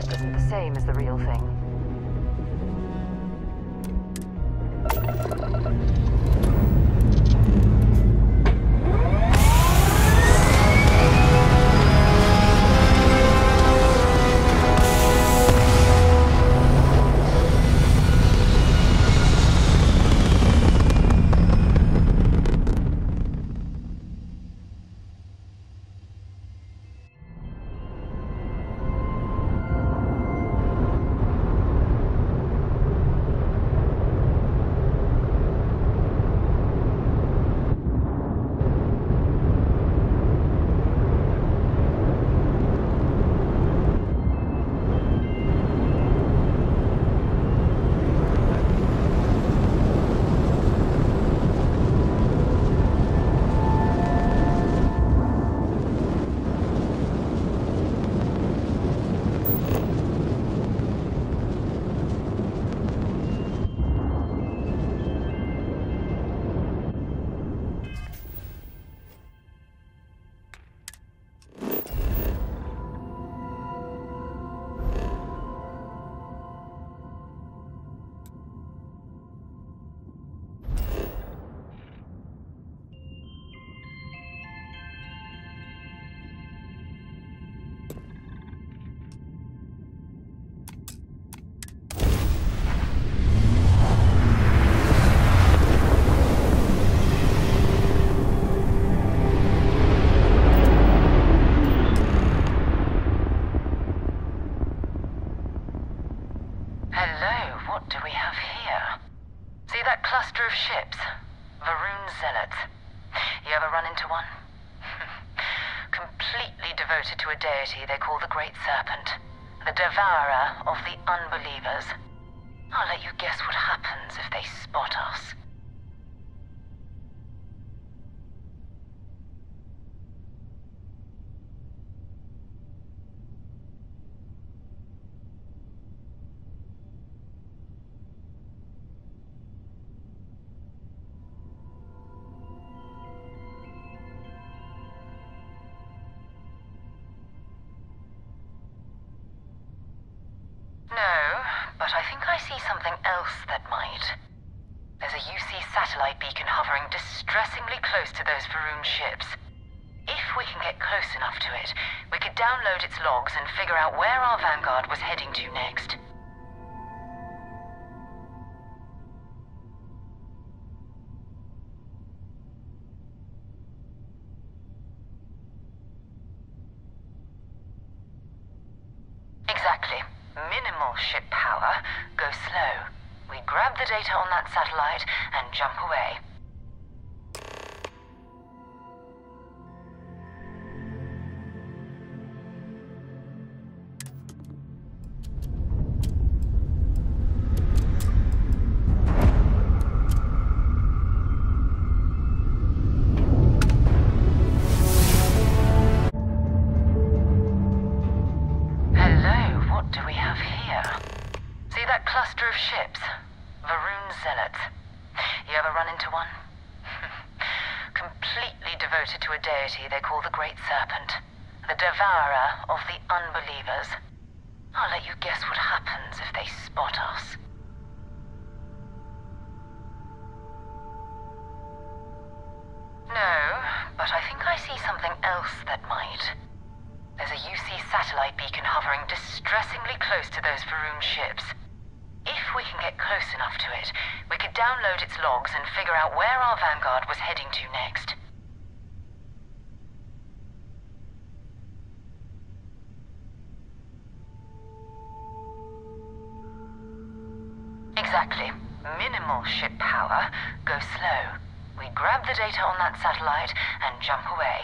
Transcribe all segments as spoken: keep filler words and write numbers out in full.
test isn't the same as the real thing. To a deity they call the Great Serpent, the devourer of the unbelievers. I'll let you guess what happens if they spot us. Something else that might. There's a U C satellite beacon hovering distressingly close to those Va'ruun ships. If we can get close enough to it, we could download its logs and figure out where our Vanguard was heading to next. Exactly. Minimal ship power, go slow. We grab the data on that satellite and jump away. To a deity they call the Great Serpent, the devourer of the unbelievers. I'll let you guess what happens if they spot us. No, but I think I see something else that might. There's a U C satellite beacon hovering distressingly close to those Va'ruun ships. If we can get close enough to it, we could download its logs and figure out where our Vanguard was heading to next. Exactly. Minimal ship power, go slow. We grab the data on that satellite and jump away.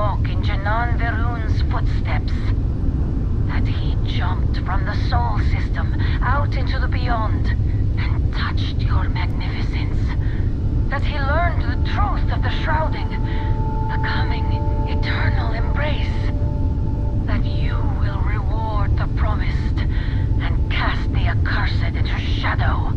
walk in Janan Veroon's footsteps. That he jumped from the Sol system out into the beyond and touched your magnificence. That he learned the truth of the shrouding, the coming eternal embrace. That you will reward the promised and cast the accursed into shadow.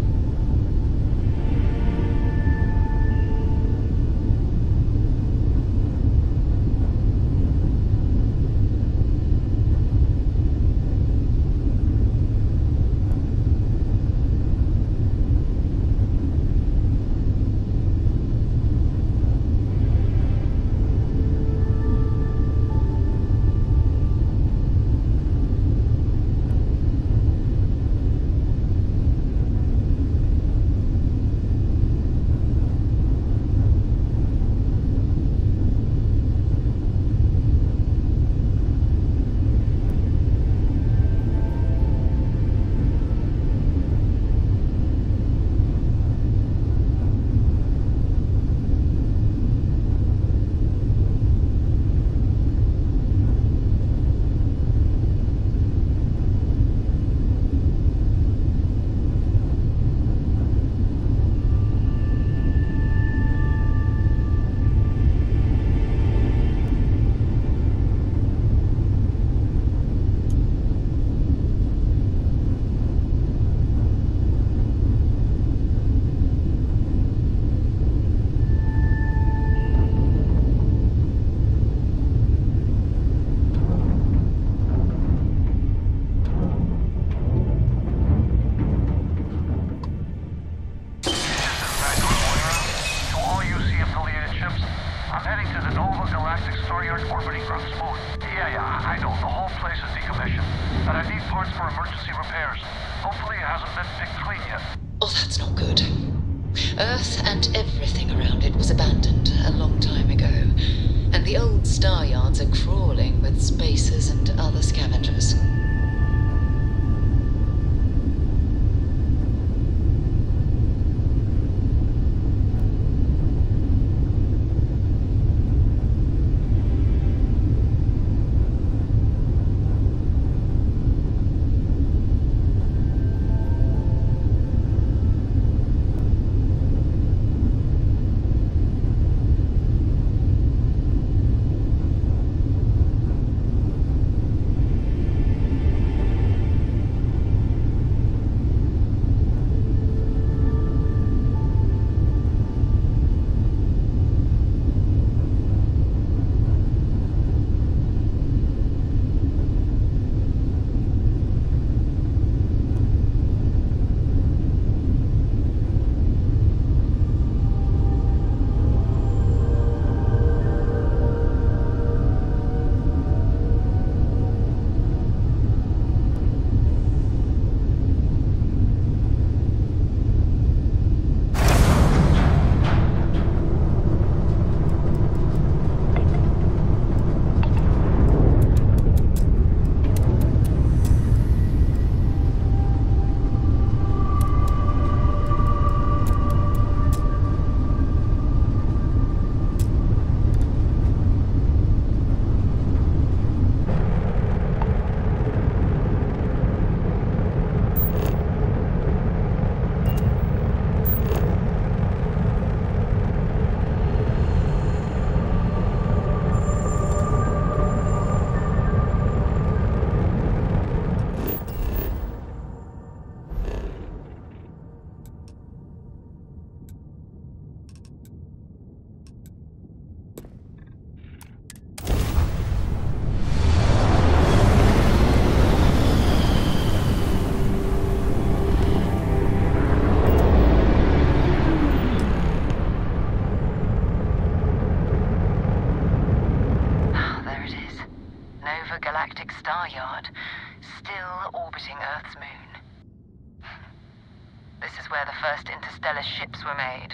Ships were made.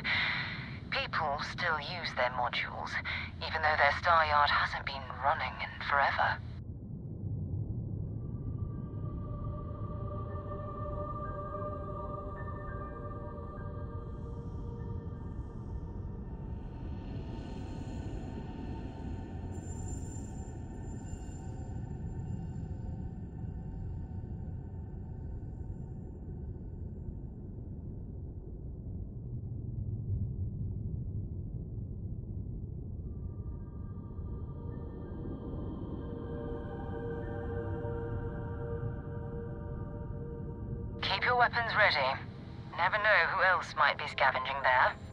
People still use their modules, even though their star yard hasn't been running in forever. weapons ready. Never know who else might be scavenging there.